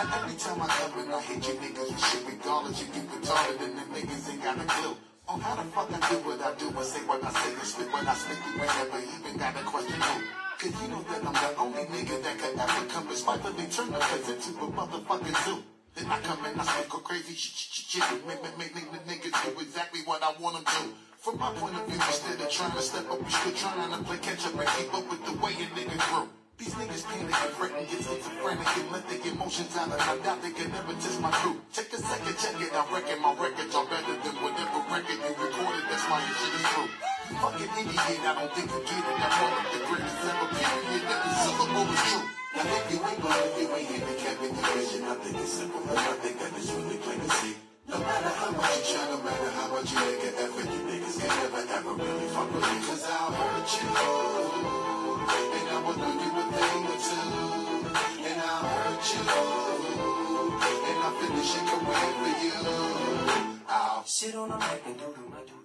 Now every time I come in, I hit you niggas with shit regardless. You get retarded and the niggas ain't got a clue on how the fuck I do what I do and say what I say and spit what I spit. You ain't never even got a question who. Cause you know that I'm the only nigga that could ever come and spitefully turn the place into a motherfucking zoo. Then I come in, I spit go crazy shit, make the niggas do exactly what I want them to. From my point of view, instead of trying to step up, we still trying to play catch up and keep up with the way a nigga grew. These niggas panic and fretting, get schizophrenic and let their emotions out, and I doubt they can never test my crew. Take a second, check it, I reckon my records are better than whatever record you recorded. That's why your shit is true. You fucking idiot, I don't think you get it. I'm one of the greatest ever, period. Every syllable is true. Now if you ain't blind, you ain't handicapped in your vision. I think it's simple, and I think that it's really plain to see. No matter how much you try, no matter how much you make an effort, you niggas can never ever really fuck with me. Cause I'll hurt you, and I will do you a thing or two, and I'll hurt you, and I'll finish your career for you. I'll sit on a mic and do my doodle.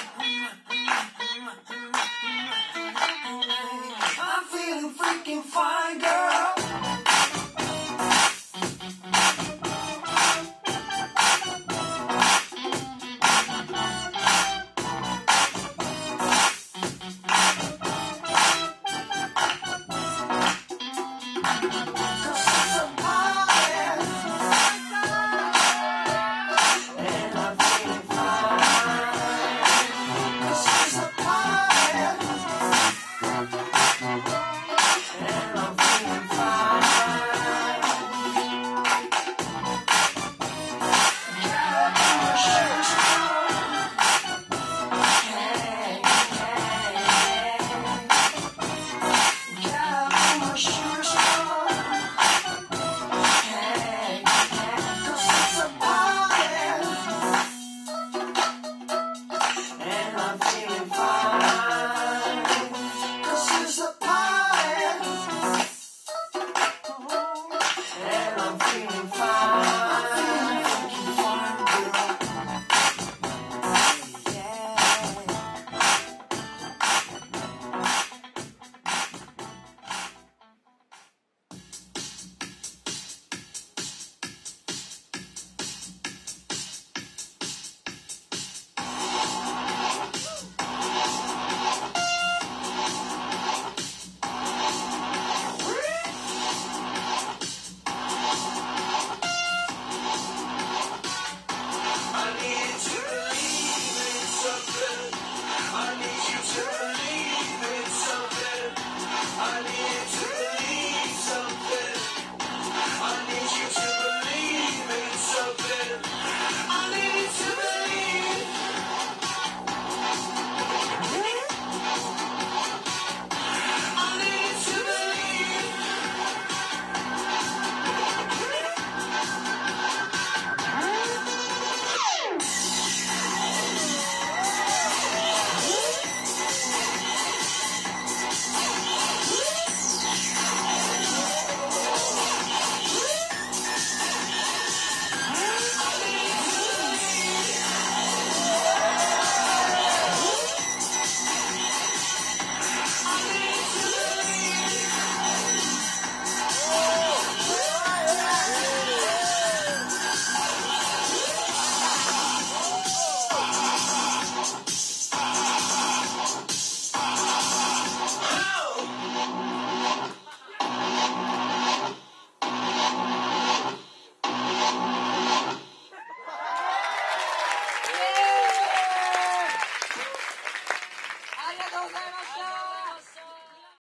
I'm feeling freaking fine.